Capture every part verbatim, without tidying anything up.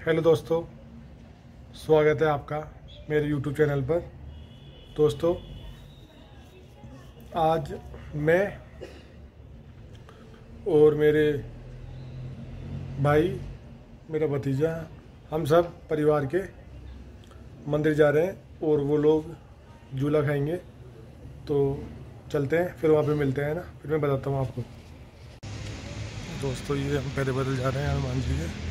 Hello दोस्तों, स्वागत है आपका मेरे यूट्यूब चैनल पर। दोस्तों, आज मैं और मेरे भाई, मेरा भतीजा, हम सब परिवार के मंदिर जा रहे हैं और वो लोग झूला खाएंगे। तो चलते हैं, फिर वहाँ पे मिलते हैं ना, फिर मैं बताता हूँ आपको। दोस्तों, ये हम पैदल पैदल जा रहे हैं हनुमान जी के।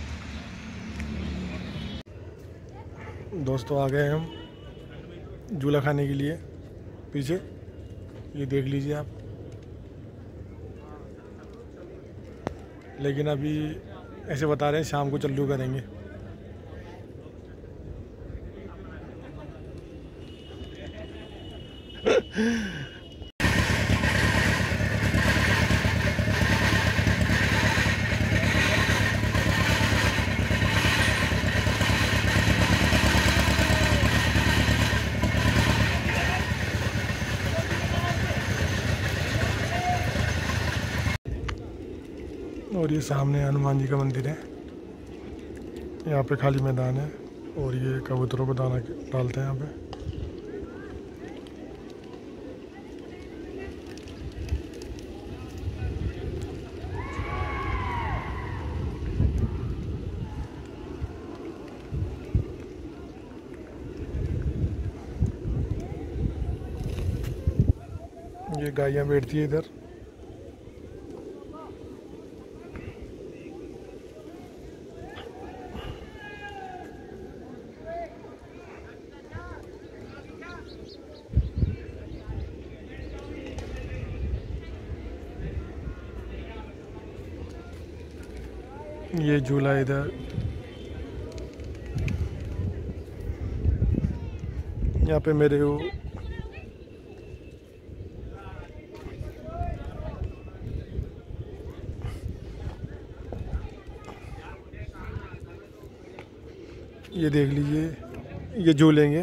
दोस्तों, आ गए हम झूला खाने के लिए। पीछे ये देख लीजिए आप। लेकिन अभी ऐसे बता रहे हैं शाम को चालू करेंगे। और ये सामने हनुमान जी का मंदिर है। यहाँ पे खाली मैदान है और ये कबूतरों को दाना डालते हैं यहाँ पे। ये गायें बैठती है इधर। ये झूला इधर, यहाँ पे मेरे वो ये देख लीजिए, ये झूलेंगे।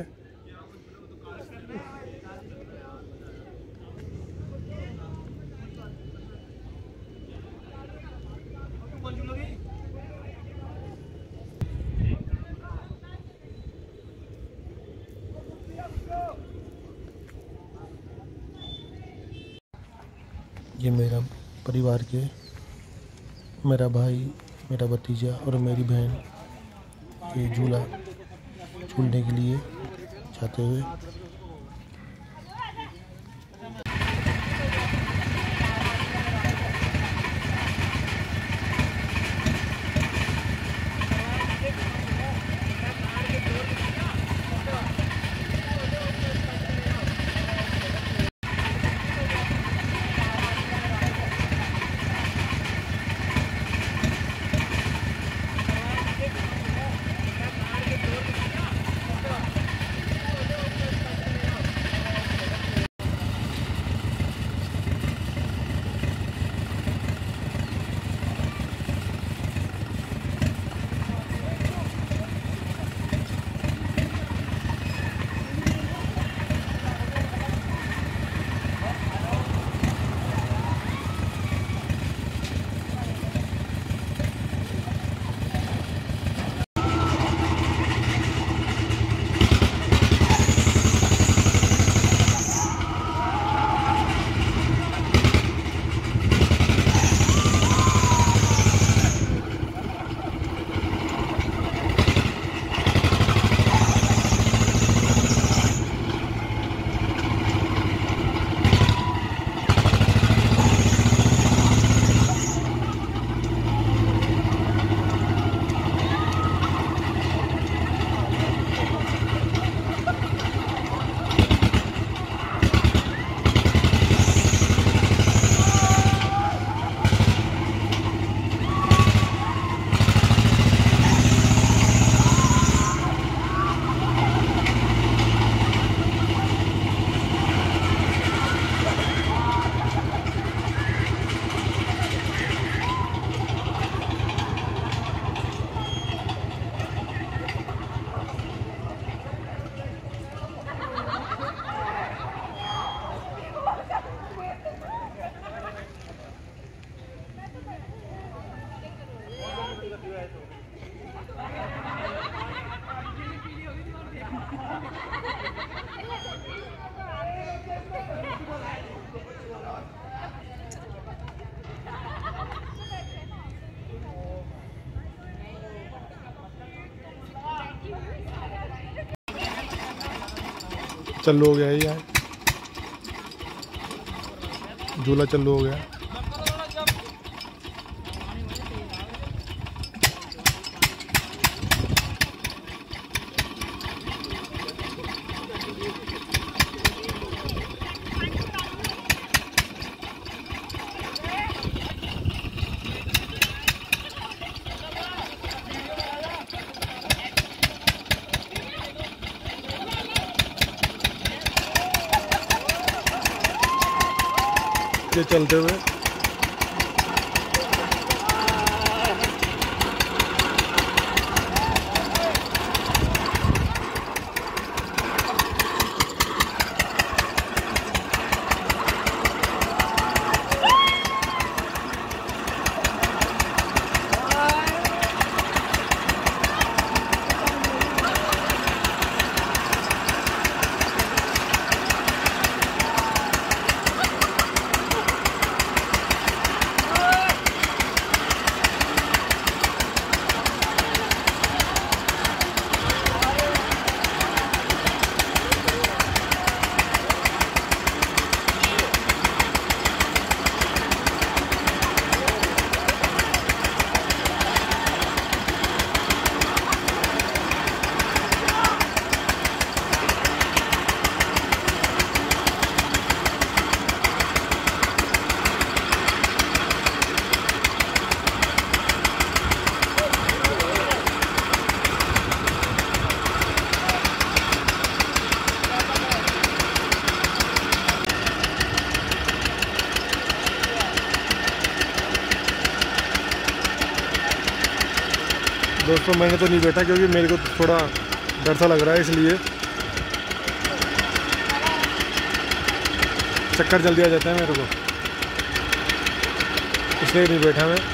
ये मेरा परिवार के, मेरा भाई, मेरा भतीजा और मेरी बहन ये झूला झूलने के लिए जाते हुए। चालू हो गया है यहाँ, झूला चालू हो गया। ये चलते हुए दोस्तों मैंने तो नहीं बैठा क्योंकि मेरे को थोड़ा डर सा लग रहा है, इसलिए चक्कर जल्दी आ जाता है मेरे को, इसलिए नहीं बैठा मैं।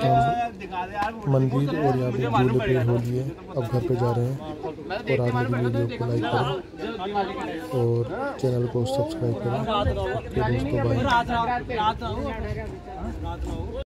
तो हम मंदिर और यहाँ पे झूले पे होली है। अब घर पे जा रहे हैं और आज मेरी वीडियो को लाइक करें और चैनल को सब्सक्राइब करें। दोस्तों बाय।